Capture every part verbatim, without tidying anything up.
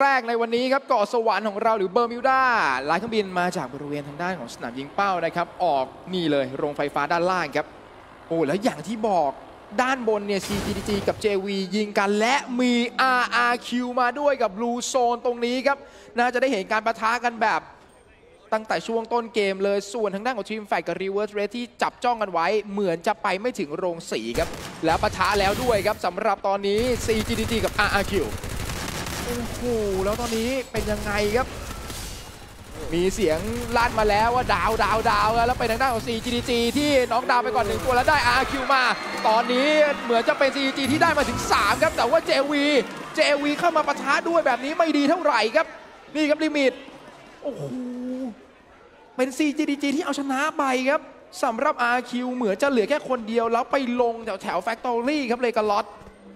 แรกในวันนี้ครับเกาะสวรรค์ของเราหรือเบอร์มิวดาลายเครื่องบินมาจากบริเวณทางด้านของสนามยิงเป้านะครับออกนี่เลยโรงไฟฟ้าด้านล่างครับโอ้แล้วอย่างที่บอกด้านบนเนี่ย ซี จี ดี จี กับ เจ วี ยิงกันและมี อาร์ อาร์ คิว มาด้วยกับ Blue Zone ตรงนี้ครับน่าจะได้เห็นการปะทะกันแบบตั้งแต่ช่วงต้นเกมเลยส่วนทางด้านของทีมฝ่ายกับ Reverse Red ที่จับจ้องกันไว้เหมือนจะไปไม่ถึงโรงสีครับแล้วปะทะแล้วด้วยครับสำหรับตอนนี้ ซี จี ดี จี กับ อาร์ อาร์ คิว โอ้โหแล้วตอนนี้เป็นยังไงครับมีเสียงลั่นมาแล้วว่าดาวดาวดาวแล้วไปทางด้านของ ซี จี ดี จี ที่น้องดาวไปก่อนหนึ่งตัวแล้วได้ อาร์ อาร์ คิว มาตอนนี้เหมือนจะเป็น ซี จี จี ที่ได้มาถึงสามครับแต่ว่า เจ วี เจ วี เข้ามาปะทะด้วยแบบนี้ไม่ดีเท่าไหร่ครับนี่ครับลิมิตโอ้โหเป็น ซี จี ดี จี ที่เอาชนะไปครับสำหรับ อาร์ อาร์ คิว เหมือนจะเหลือแค่คนเดียวแล้วไปลงแถวแถว Factory ครับเลยกับล็อต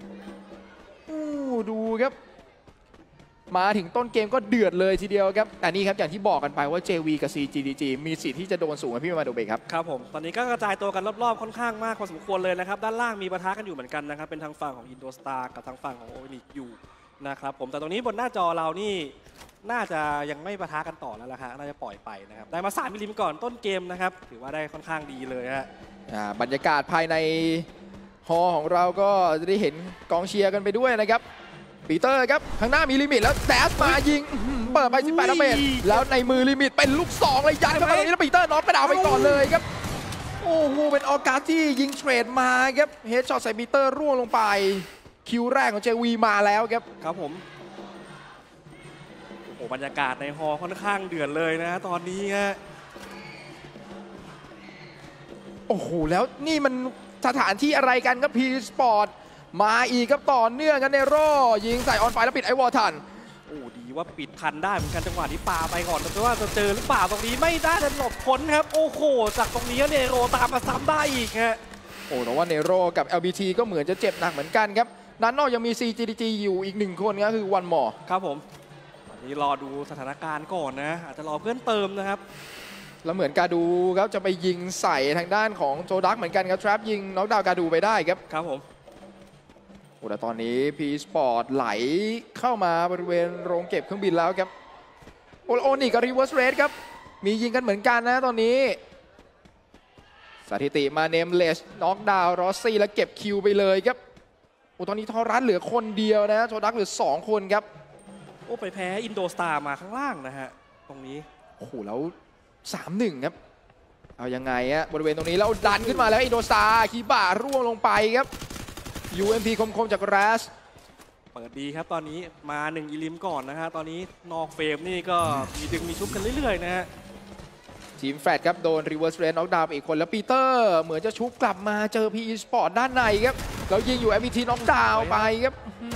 ดูครับมาถึงต้นเกมก็เดือดเลยทีเดียวครับแต่นี่ครับอย่างที่บอกกันไปว่า เจ วี กับ ซี จี ดี จี มีสิทธิ์ที่จะโดนสูงกับพี่มาโดเบครับครับผมตอนนี้ก็กระจายตัวกันรอบๆค่อนข้างมากพอสมควรเลยนะครับด้านล่างมีปะทะกันอยู่เหมือนกันนะครับเป็นทางฝั่งของอินโดสตาร์กับทางฝั่งของโอนิกอยู่นะครับผมแต่ตรงนี้บนหน้าจอเรานี่น่าจะยังไม่ปะทะกันต่อแล้วละฮะน่าจะปล่อยไปนะครับได้มาสามมิลลิมก่อนต้นเกมนะครับถือว่าได้ค่อนข้างดีเลยฮะบรรยากาศภายในฮอลล์ของเราก็จะได้เห็นกองเชียร์กันไปด้วยนะครับปีเตอร์ครับข้างหน้ามีลิมิตแล้วแดสมายิงเปิดไปสิบแปดดาเมจแล้วในมือลิมิตเป็นลูกสองเลยยัดเข้าไปตรงนี้แล้วปีเตอร์น็อกกระดาวไปก่อนเลยครับโอ้โหเป็นออการ์ที่ยิงเทรดมาครับเฮดช็อตใส่ปีเตอร์ร่วงลงไปคิวแรกของเจวีมาแล้วครับครับผมโอ้บรรยากาศในฮอลล์ค่อนข้างเดือดเลยนะตอนนี้ฮะโอ้โหแล้วนี่มันสถานที่อะไรกันครับพีสปอร์ตมาอีกครับต่อเนื่องกันในโร่ยิงใส่ออนไฟแล้วปิดไอวอลทันโอ้ดีว่าปิดทันได้เหมือนกันจังหวะนี้ปาไปก่อนแต่ว่าจะเจอหรือเปล่าตรงนี้ไม่ได้จะหลบพ้นครับโอ้โหจากตรงนี้เนโรตามมาซ้ำได้อีกฮะโอ้แต่ว่าเนโรกับ แอล บี ที ก็เหมือนจะเจ็บหนักเหมือนกันครับด้านนอกยังมี ซี จี ดี จี อยู่อีกหนึ่งคนก็คือวันหมอครับผมตอนนี้รอดูสถานการณ์ก่อนนะอาจจะรอเพื่อนเติมนะครับแล้วเหมือนกาดูครับจะไปยิงใส่ทางด้านของโจดักเหมือนกันครับทรัพยิงน็อกดาวน์กาดูไปได้ครับครับผมโอ้แต่ตอนนี้พีสปอร์ตไหลเข้ามาบริเวณโรงเก็บเครื่องบินแล้วครับโอโอนิกับรีเวิร์สเรดครับมียิงกันเหมือนกันนะตอนนี้สถิติมาเนมเลสน็อกดาวน์รอสซี่แล้วเก็บคิวไปเลยครับโอ้ตอนนี้ทอรัสเหลือคนเดียวนะโจดักเหลือสองคนครับโอ้ไปแพ้อินโดสตาร์มาข้างล่างนะฮะตรงนี้โอ้โหแล้วสามหนึ่งครับเอายังไงอะบริเวณตรงนี้แล้วดันขึ้นมาแล้วอินโดสตาร์คีบ่าร่วงลงไปครับ ยู เอ็ม พี คมๆจากแรสเปิดดีครับตอนนี้มาหนึ่งอีลิมก่อนนะฮะตอนนี้นอกเฟรมนี่ก็มีดึงมีชุบกันเรื่อยๆนะฮะทีมแฟลตครับโดนรีเวิร์สเรนน็อกดาวน์อีกคนแล้วปีเตอร์เหมือนจะชุบกลับมาเจอ พี อี สปอร์ตด้านในครับแล้วยิงอยู่ เอ็ม วี ที น็อกดาวน์ไปครับ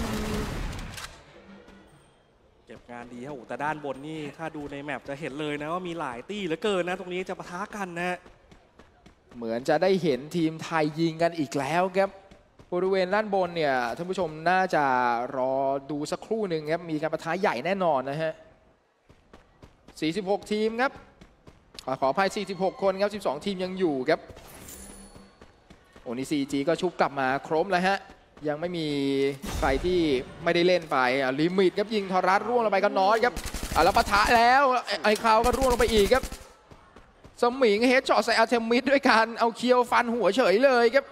เก็บงานดีครับแต่ด้านบนนี่ถ้าดูในแมปจะเห็นเลยนะว่ามีหลายตี้เหลือเกินนะตรงนี้จะปะทะกันนะเหมือนจะได้เห็นทีมไทยยิงกันอีกแล้วครับบริเวณด้านบนเนี่ยท่านผู้ชมน่าจะรอดูสักครู่หนึ่งครับมีการปะทะใหญ่แน่นอนนะฮะสี่สิบหกทีมครับขออภัยสี่สิบหกคนครับสิบสองทีมยังอยู่ครับโอนิ ซี จี ก็ชุบกลับมาครบแล้วฮะยังไม่มีใครที่ไม่ได้เล่นไปลิมิตครับยิงทอรัสร่วงลงไปก็น้อยครับแล้วปะทะแล้วไอคาวก็ร่วงลงไปอีกครับสมิงเฮดช็อตใส่อาร์เทมิสด้วยการเอาเคียวฟันหัวเฉยเลยครับ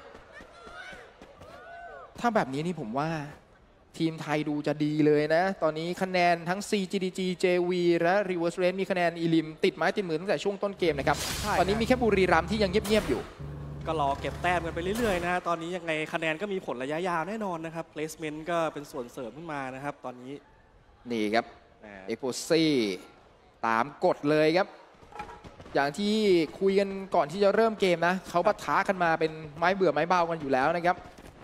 ถ้าแบบนี้นี่ผมว่าทีมไทยดูจะดีเลยนะตอนนี้คะแนนทั้ง ซี จี ดี จี เจ วี และ Reverse Red มีคะแนนอีลิมติดไม้ติดมือตั้งแต่ช่วงต้นเกมนะครับตอนนี้มีแค่บุรีรัมย์ที่ยังเงียบๆอยู่ก็รอเก็บแต้มกันไปเรื่อยๆนะตอนนี้ยังไงคะแนนก็มีผลระยะยาวแน่นอนนะครับ placement ก็เป็นส่วนเสริมขึ้นมานะครับตอนนี้นี่ครับเอโพซี่ตามกฎเลยครับอย่างที่คุยกันก่อนที่จะเริ่มเกมนะเขาปะทะกันมาเป็นไม้เบื่อไม้เบากันอยู่แล้วนะครับ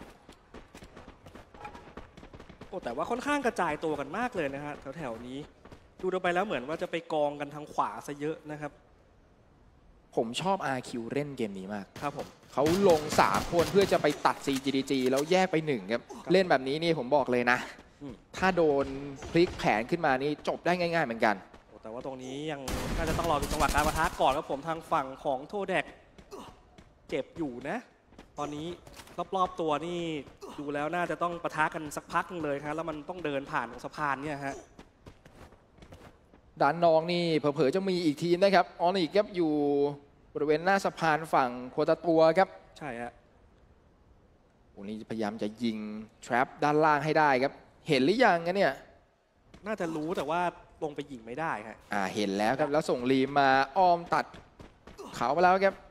โอ้แต่ว่าค่อนข้างกระจายตัวกันมากเลยนะฮะแถวๆนี้ดูไปแล้วเหมือนว่าจะไปกองกันทางขวาซะเยอะนะครับผมชอบ อาร์ คิว เล่นเกมนี้มากครับผมเขาลงสามคนเพื่อจะไปตัด ซี จี ดี จี แล้วแยกไปหนึ่งครับเล่นแบบนี้นี่ผมบอกเลยนะถ้าโดนพลิกแผนขึ้นมานี่จบได้ง่ายๆเหมือนกันแต่ว่าตรงนี้ยังน่าจะต้องรอดูจังหวะการปะทะก่อนครับผมทางฝั่งของโทแดกเจ็บอยู่นะตอนนี้รอบๆตัวนี่ดูแล้วน่าจะต้องปะทะกันสักพักนึงเลยครับแล้วมันต้องเดินผ่านสะพานเนี่ยฮะด้านนอกนี่เผลอๆจะมีอีกทีมนะครับออนิกครับอยู่บริเวณหน้าสะพานฝั่งโคตาตัวครับใช่ฮะวันนี้พยายามจะยิงทรัพด้านล่างให้ได้ครับเห็นหรือยังกันเนี่ยน่าจะรู้แต่ว่าลงไปยิงไม่ได้ฮะอ่าเห็นแล้วครับแล้วส่งรีมมาอ้อมตัดเขาไปแล้วครับ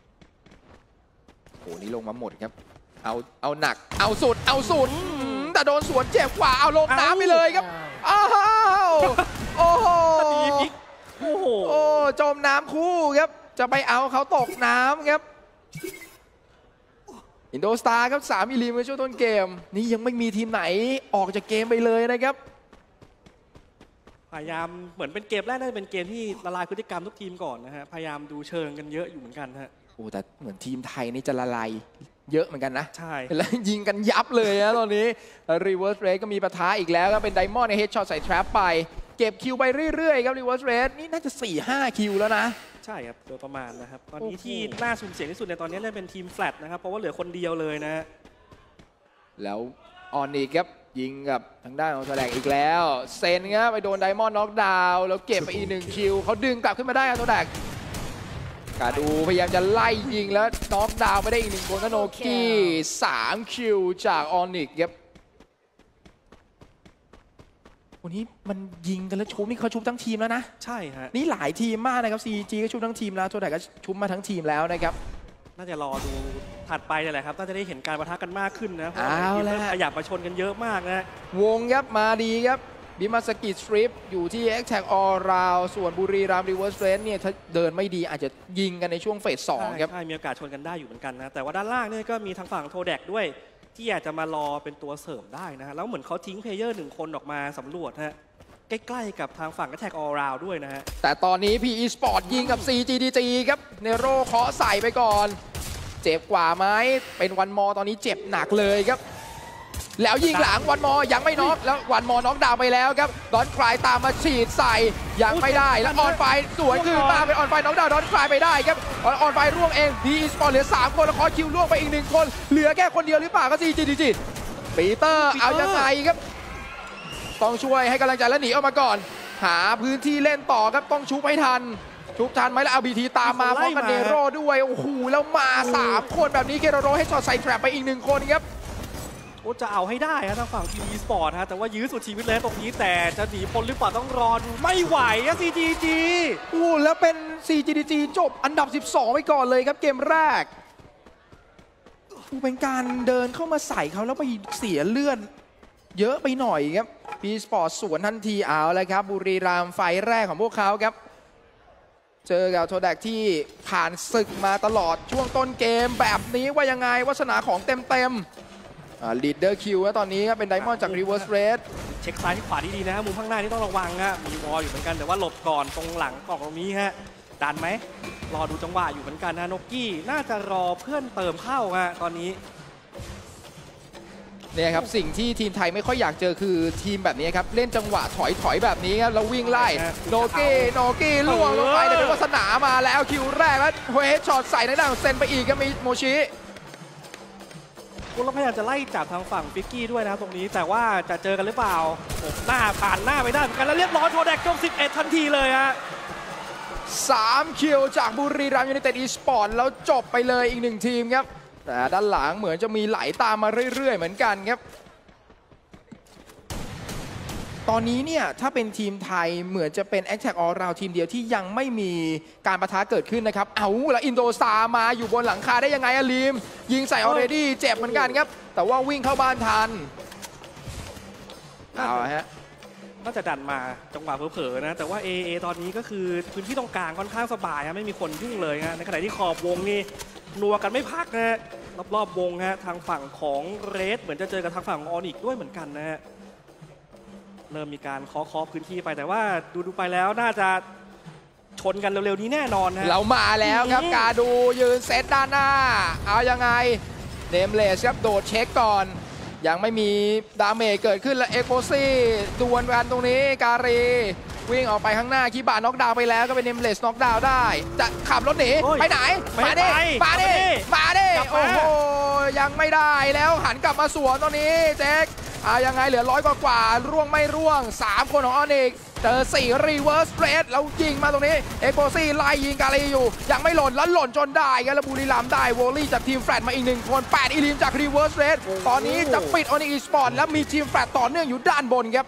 โอ้นี่ลงมาหมดครับเอาเอาหนักเอาสุดเอาสุดแต่โดนสวนเจ็บกว่าเอาลงน้ำไปเลยครับอ้าวโอ้โหโอ้โหโอ้จมน้ำคู่ครับจะไปเอาเขาตกน้ำครับอินโดสตาร์ครับสามอิลิมในช่วงต้นเกมนี่ยังไม่มีทีมไหนออกจากเกมไปเลยนะครับพยายามเหมือนเป็นเกมแรกน่าจะเป็นเกมที่ละลายพฤติกรรมทุกทีมก่อนนะฮะพยายามดูเชิงกันเยอะอยู่เหมือนกันฮะโอ้แต่เหมือนทีมไทยนี่จะละลายเยอะเหมือนกันนะใช่แล้วยิงกันยับเลยนะตอนนี้รีเวิร์สเรสก็มีปะทะอีกแล้วก็เป็นไดมอนด์ในเฮดช็อตใส่ทรัพไปเก็บคิวไปเรื่อยๆครับรีเวิร์สเรสนี่น่าจะ สี่ห้า คิวแล้วนะใช่ครับโดยประมาณนะครับตอนนี้ที่น่าสุ่มเสี่ยงที่สุดในตอนนี้เล่นเป็นทีมแฟลตนะครับเพราะว่าเหลือคนเดียวเลยนะแล้วออนอีกครับยิงกับทางด้านของแสลกอีกแล้วเซนครับไปโดนไดมอนด์น็อกดาวน์แล้วเก็บไปอีกหนึ่งคิวเขาดึงกลับขึ้นมาได้ครับตัวแดกกาดูพยายามจะไล่ยิงแล้วน็อกดาวน์ไปได้อีกหนึ่งคนก็โนกี้สามคิวจากออนิกครับวันนี้มันยิงกันแล้วชุบนี่เขาชุบทั้งทีมแล้วนะใช่ฮะนี่หลายทีมมากนะครับ ซี จี ก็ชุบทั้งทีมแล้วตัวแดกก็ชุบมาทั้งทีมแล้วนะครับน่าจะรอดูถัดไปนี่แหละครับน่าจะได้เห็นการปะทะกันมากขึ้นนะเพราะว่าทีมขยับมาชนกันเยอะมากนะวงครับมาดีครับบิมาสกิสตริปอยู่ที่ เอ็กซ์ แท็ก All Round ส่วนบุรีรัมย์รีเวิร์สเรนเนี่ยถ้าเดินไม่ดีอาจจะยิงกันในช่วงเฟสสองครับใช่มีโอกาสชนกันได้อยู่เหมือนกันนะแต่ว่าด้านล่างเนี่ยก็มีทางฝั่งโทแดกด้วยที่อาจจะมารอเป็นตัวเสริมได้นะแล้วเหมือนเขาทิ้งเพลเยอร์หนึ่งคนออกมาสำรวจฮะใกล้ๆกับทางฝั่ง Attack All Round ด้วยนะฮะแต่ตอนนี้ พี อี Sport ยิงกับ ซี จี ดี จี ครับเนโรเคาะใส่ไปก่อนเจ็บกว่าไหมเป็นวันมอตอนนี้เจ็บหนักเลยครับแล้วยิงหลังวันมอยังไม่น็อกแล้ววันมอน็อกดาวไปแล้วครับดอนคลายตามมาฉีดใส่ยังไม่ได้แล้วออนไฟสวนคืนมาเป็นออนไฟน็อกดาวดอนคลายไปได้ครับออนไฟร่วงเองพีอีสปอร์ตเหลือสามคนแล้วคอคิวร่วงไปอีกหนึ่งคนเหลือแค่คนเดียวหรือเปล่าก็ซีจีดีจีปีเตอร์เอายังไงครับต้องช่วยให้กำลังใจแล้วหนีออกมาก่อนหาพื้นที่เล่นต่อครับต้องชุบให้ทันชุบทันไหมแล้วเอาบีทีตามมาพร้อมกันเนโร่ด้วยโอ้โหแล้วมาสามคนแบบนี้เคโรโรให้ช็อตใส่แทร็ปไปอีกหนึ่งคนครับโอ้จะเอาให้ได้ครับทางฝั่งทีมสปอร์ตฮะแต่ว่ายื้อสุดชีวิตเลยตรงนี้แต่จะหนีพ้นหรือเปล่าต้องรอดูไม่ไหวอะ ซี จี จีโอ้แล้วเป็น ซี จี ดี จี จบอันดับสิบสองไปก่อนเลยครับเกมแรกเป็นการเดินเข้ามาใส่เขาแล้วไปเสียเลือดเยอะไปหน่อยครับพีสปอร์ตสวนทันทีเอาเลยครับบุรีรัมย์ไฟแรกของพวกเขาครับเจอกับโทแดกที่ผ่านศึกมาตลอดช่วงต้นเกมแบบนี้ว่ายังไงวาสนาของเต็มเต็มลีดเดอร์คิวแล้วตอนนี้เป็นไดมอนด์จากรีเวิร์สเรสเช็คซ้ายที่ขวาดีๆนะมุมข้างหน้านี่ต้องระวังฮะมีวอลอยู่เหมือนกันแต่ว่าหลบก่อนตรงหลังกล่องตรงนี้ฮะดันไหมรอดูจังหวะอยู่เหมือนกันนะนกกี้น่าจะรอเพื่อนเติมเข้าฮะตอนนี้เนี่ยครับสิ่งที่ทีมไทยไม่ค่อยอยากเจอคือทีมแบบนี้ครับเล่นจังหวะถอยถอยแบบนี้ครับแล้ววิ่งไล่โนกี้โนกี้ล่วงลงไปแต่เป็นวาสนามาแล้วคิวแรกแล้วเฮดช็อตใส่ในด้านของเซนไปอีกก็มีโมชิคุณเราพยายามจะไล่จับทางฝั่งฟิกกี้ด้วยนะตรงนี้แต่ว่าจะเจอกันหรือเปล่าหน้าผ่านหน้าไปได้เหมือนกันแล้วเรียบร้อยโทแดกจบสิบเอ็ดทันทีเลยฮะสามคิวจากบุรีรัมย์ยูไนเต็ดอีสปอร์ตแล้วจบไปเลยอีกหนึ่งทีมครับแต่ด้านหลังเหมือนจะมีไหลตามมาเรื่อยๆเหมือนกันครับตอนนี้เนี่ยถ้าเป็นทีมไทยเหมือนจะเป็น Attack All Round ทีมเดียวที่ยังไม่มีการปะทะเกิดขึ้นนะครับเอาแล้วอินโดซามาอยู่บนหลังคาได้ยังไงอะลีมยิงใส่ออเรดี้เจ็บเหมือนกันครับแต่ว่าวิ่งเข้าบ้านทันเอาฮะน่าจะดันมาจังหวะเผลอๆนะแต่ว่า เอ เอ ตอนนี้ก็คือพื้นที่ตรงกลางค่อนข้างสบายฮะไม่มีคนยุ่งเลยฮะในขณะที่ขอบวงนี่นัวกันไม่พักนะฮะรอบๆวงฮะทางฝั่งของเรดเหมือนจะเจอกับทางฝั่งของออนิกด้วยเหมือนกันนะฮะเริ่มมีการเคาะเคาะพื้นที่ไปแต่ว่าดูดูไปแล้วน่าจะชนกันเร็วๆนี้แน่นอนนะเรามาแล้วครับกาดูยืนเซตด้านหน้าเอายังไงเนมเลสครับโดดเช็คก่อนยังไม่มีดาเมจเกิดขึ้นแล้วเอ็กโคซี่ดวลกันตรงนี้การีวิ่งออกไปข้างหน้าคีบาน็อกดาวไปแล้วก็เป็นเนมเลสน็อกดาวได้จะขับรถหนีไปไหนมาดิมาดิมาดิโอ้โหยังไม่ได้แล้วหันกลับมาสวนตอนนี้แจ็คอ่ายังไงเหลือร้อยกว่าๆร่วงไม่ร่วงสามคนของออนิกเจอสี่รีเวิร์สเรสแล้วยิงมาตรงนี้เอโกซี่ไล่ยิงกาลีอยู่ยังไม่หล่นแล้วหล่นจนได้ครับแล้วบุรีรัมย์ได้โวลี่จากทีมแฟลตมาอีกหนึ่งคนแปดอีลิมจากรีเวิร์สเรสตอนนี้จะปิดออนิอีสปอร์ตแล้วมีทีมแฟลตต่อเนื่องอยู่ด้านบนครับ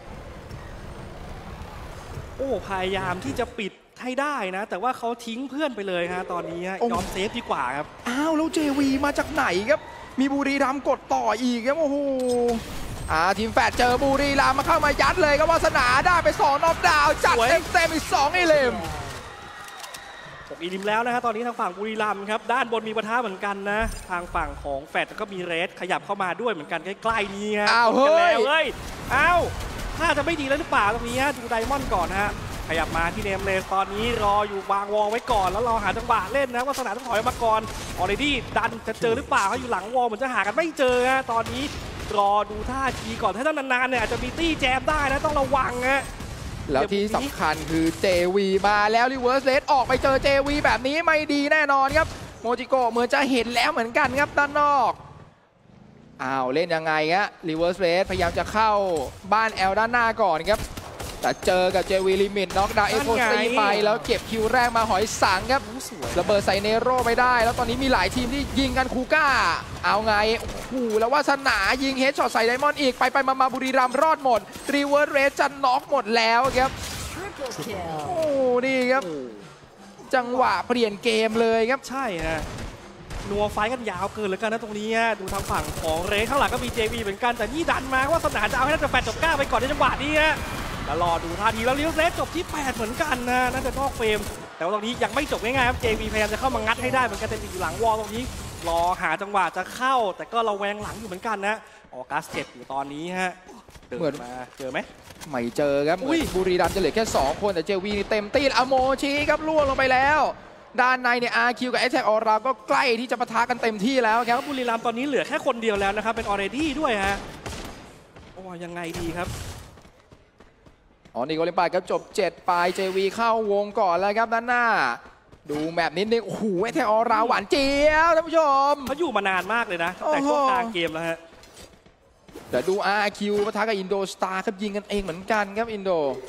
โอ้พยายามที่จะปิดให้ได้นะแต่ว่าเขาทิ้งเพื่อนไปเลยฮะตอนนี้ฮะยอมเซฟดีกว่าครับอ้าวแล้ว เจ วี มาจากไหนครับมีบุรีรัมย์กดต่ออีกครับโอ้โหอ่าทีมแฟดเจอบุรีรัมย์มาเข้ามายัดเลยครับวาสนาได้ไปสองน็อกดาวน์จัดเต็มเต็มอีกสองอีเลมหกอีลิมแล้วนะฮะตอนนี้ทางฝั่งบุรีรัมย์ครับด้านบนมีปะทะเหมือนกันนะทางฝั่งของแฟดก็มีเรสขยับเข้ามาด้วยเหมือนกันใกล้ๆนี้ฮะอ้าวเฮ้ยเฮ้ยอ้าวถ้าจะไม่ดีแล้วหรือเปล่าตรงนี้ฮะดูไดมอนด์ก่อนฮะขยับมาที่เนมเลสตอนนี้รออยู่วางวอลไว้ก่อนแล้วรอหาจังหวะเล่นนะวาสนาต้องถอยมาก่อนออเรดี้ดันจะเจอหรือเปล่าเขาอยู่หลังวอลเหมือนจะหากันไม่เจอฮะตอนนี้รอดูท่าทีก่อนถ้าต้องนานๆเนี่ยอาจจะมีตี้แจมได้นะต้องระวังฮะแล้วที่สำคัญคือ เจ วี มาแล้วรีเวิร์สเลสออกไปเจอ เจ วี แบบนี้ไม่ดีแน่นอนครับโมจิโกะเหมือนจะเห็นแล้วเหมือนกันครับด้านนอกอ้าวเล่นยังไงฮะรีเวิร์สเลสพยายามจะเข้าบ้านแอลด้านหน้าก่อนครับแต่เจอกับ เจ วี ลิมิตน็อกดาวน์เอโคซี่ไปแล้วเก็บคิวแรกมาหอยสังครับระเบิดใส่เนโร่ไม่ได้แล้วตอนนี้มีหลายทีมที่ยิงกันคูก้าเอาไงโอ้โหแล้ววาสนายิงเฮดช็อตใส่ไดมอนด์อีกไปไปมามาบุรีรัมย์รอดหมดรีเวิร์สเรสจะน็อกหมดแล้วครับโอ้นี่ครับจังหวะเปลี่ยนเกมเลยครับใช่ฮะนัวไฟกันยาวเกินเลยกันนะตรงนี้ดูทางฝั่งของเรสข้างหลังก็มี เจ วี เหมือนกันแต่นี่ดันมาว่าสนามจะเอาให้น่าจะแฟนจบก้าไปก่อนในจังหวะนี้ฮะแล้วรอดูท่าทีแล้วลิวเรสจบที่แปดเหมือนกันนะน่าจะนอกเฟรมแต่ว่าตรงนี้ยังไม่จบง่ายๆครับ เจ วี พยายามจะเข้ามางัดให้ได้เหมือนกันแต่ติดอยู่หลังวอลตรงนี้รอหาจังหวะจะเข้าแต่ก็ระแวงหลังอยู่เหมือนกันนะออกัสเจ็ดอยู่ตอนนี้ฮะเดินมาเจอไหมไม่เจอครับบุรีรัมย์จะเหลือแค่สองคนแต่ เจ วี เต็มตีอโมชิครับล่วงลงไปแล้วด้านในเนี่ย อาร์ คิว กับ เอ ที เอ ออราก็ใกล้ที่จะปะทะกันเต็มที่แล้วครับบุรีรัมย์ตอนนี้เหลือแค่คนเดียวแล้วนะครับเป็นออเรดี้ด้วยฮะโอ้ยังไงดีครับอ๋อนี่โอลิมปิกครับจบเจ็ดไป เจ วี เข้าวงก่อนแล้วครับด้านหน้าดูแมปนิดนึงโอ้โห เอ ที เอ ออราหวานเจี๊ยบท่านผู้ชมเขาอยู่มานานมากเลยนะแต่ช่วงกลางเกมแล้วฮะเดี๋ยวดู อาร์ คิว ปะทะกับอินโดสตาร์ครับยิงกันเองเหมือนกันครับอินโด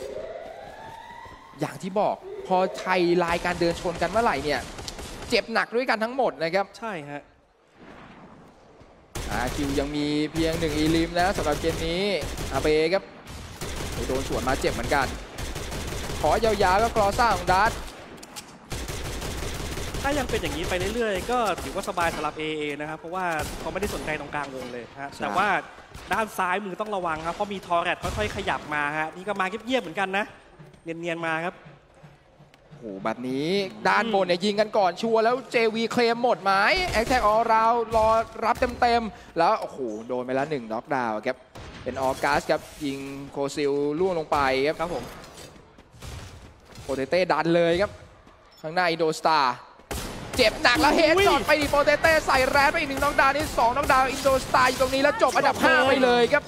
อย่างที่บอกพอไทยลายการเดินชนกันเมื่อไหร่เนี่ยเจ็บหนักด้วยกันทั้งหมดนะครับใช่ฮะอาร์ คิว ยังมีเพียงหนึ่งอีลิมนะสำหรับเกมนี้อาเบครับโดนสวนมาเจ็บเหมือนกันขอยาวๆก็กรอซ่าของดัตถ้ายังเป็นอย่างนี้ไปเรื่อยๆก็ถือว่าสบายสำหรับ เอ เอ นะครับเพราะว่าเขาไม่ได้สนใจตรงกลางวงเลยฮะแต่ว่าด้านซ้ายมือต้องระวังครับเพราะมีทอร์เรตค่อยๆขยับมาฮะนี่ก็มาเงียบๆเหมือนกันนะเนียนๆมาครับโอ้โหแบบนี้ด้านบนเนี่ยยิงกันก่อนชัวร์แล้ว เจ วี เคลมหมดไหมแอคแท็กออราวรอรับเต็มๆแล้วโอ้โหโดนไปแล้วหนึ่งน็อกดาวน์ครับเป็นออกัสครับยิงโคซิลล่วงลงไปครับครับผมโปเตเต้ดันเลยครับข้างหน้าอินโดสตาร์เจ็บหนักแล้วเฮดช็อตไปดิโปเตเต้ใส่แรดไปอีกหนึ่งน็อกดาวน์นี่สองน็อกดาวน์อินโดสตาร์อยู่ตรงนี้แล้วจบอันดับห้าไปเลยครับ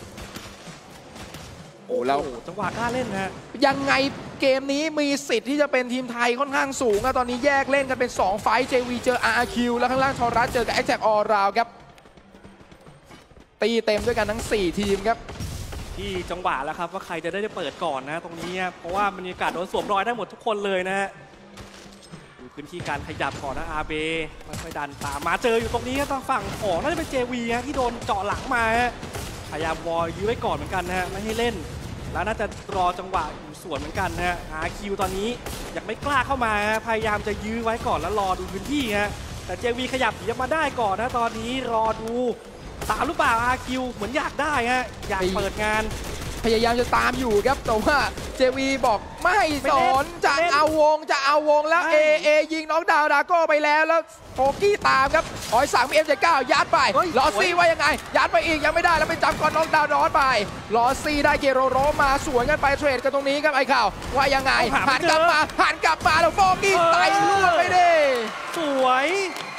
โอ้แล้วจังหวะกล้าเล่นฮะยังไงเกมนี้มีสิทธิ์ที่จะเป็นทีมไทยค่อนข้างสูงนะตอนนี้แยกเล่นกันเป็นสองไฟท์ เจ วี เจอ อาร์ คิว แล้วข้างล่างทอรัสเจอกับ Attack All Round ครับตีเต็มด้วยกันทั้งสี่ทีมครับที่จังหวะแล้วครับว่าใครจะได้เปิดก่อนนะตรงนี้เพราะว่าบรรยากาศโดนสวมรอยได้หมดทุกคนเลยนะฮะดูพื้นที่การขยับก่อนนะอาเบค่อยๆดันตามมาเจออยู่ตรงนี้ทางฝั่งของน่าจะเป็น เจ วี ที่โดนเจาะหลังมาพยายามวอลยื้อไว้ก่อนเหมือนกันนะฮะไม่ให้เล่นแล้วน่าจะรอจังหวะอยู่ส่วนเหมือนกันนะฮะ อาร์ คิว ตอนนี้ยังไม่กล้าเข้ามาพยายามจะยื้อไว้ก่อนแล้วรอดูพื้นที่ฮะแต่ เจ วี ขยับหนีมาได้ก่อนนะตอนนี้รอดูตามหรือเปล่า อาร์ คิว เหมือนอยากได้ฮะอยากเปิดงานพยายามจะตามอยู่ครับแต่ว่า เจ วี บอกไม่สนจะเอาวงจะเอาวงแล้ว เอ เอ ยิงน็อกดาวน์ดาโก้ไปแล้วแล้วโฟกี้ตามครับหอยสังมี เอ็ม เจ็ดสิบเก้า ยัดไปลอซี่ว่ายังไงยัดไปอีกยังไม่ได้แล้วไปจับก่อนน็อกดาวน์ร้อนไปลอซี่ได้เกโรโรมาสวนกันไปเทรดกันตรงนี้ครับไอ้ข่าวว่ายังไงหันกลับมาหันกลับมาแล้วโฟกี้ไต่ล่วงไปดิสวย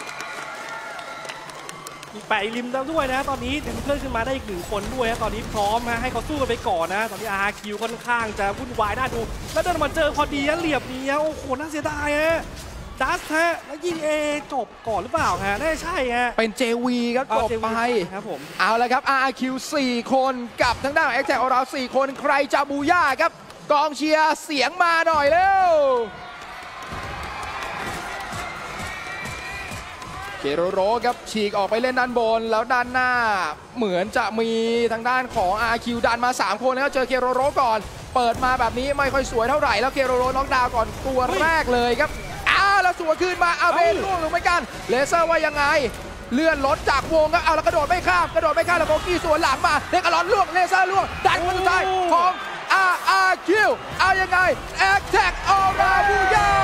มีแปะริมแล้วด้วยนะตอนนี้ดึงเพื่อนขึ้นมาได้อีกหนึ่งคนด้วยนะตอนนี้พร้อมนะให้เขาสู้กันไปก่อนนะตอนนี้ อาร์ คิว ค่อนข้างจะวุ่นวายน่าดูแล้วเดินมาเจอพอดีเหลี่ยมนี้โอ้โหน่าเสียดายฮะดัสฮะแล้วยิงเอจบก่อนหรือเปล่าฮะน่าจะใช่ฮะเป็น เจ วี ครับจบไปครับผมเอาละครับ อาร์ คิว สี่คนกับทั้งด้านของ Attack ของเราสี่คนใครจะบูย่าครับกองเชียร์เสียงมาหน่อยเร็วเคโรโรครับฉีกออกไปเล่นด้านบนแล้วด้านหน้าเหมือนจะมีทางด้านของ อาร์ คิว ดันมาสามคนแล้วเจอเคโรโรก่อนเปิดมาแบบนี้ไม่ค่อยสวยเท่าไหร่แล้วเคโรโรน็อกดาวน์ก่อนตัวแรกเลยครับอ้าวแล้วสวนคืนมาอาเบนล่วงลงไปกันเลเซอร์ว่ายังไงเลื่อนรถจากวงครับเอาแล้วกระโดดไม่ข้ามกระโดดไม่ข้ามแล้วโบกี้สวนหลังมาเด็กกระลอนล่วงเลเซอร์ล่วงดันมาสุดท้ายของ อาร์ คิว เอายังไงแอคแท็กออราบูย่า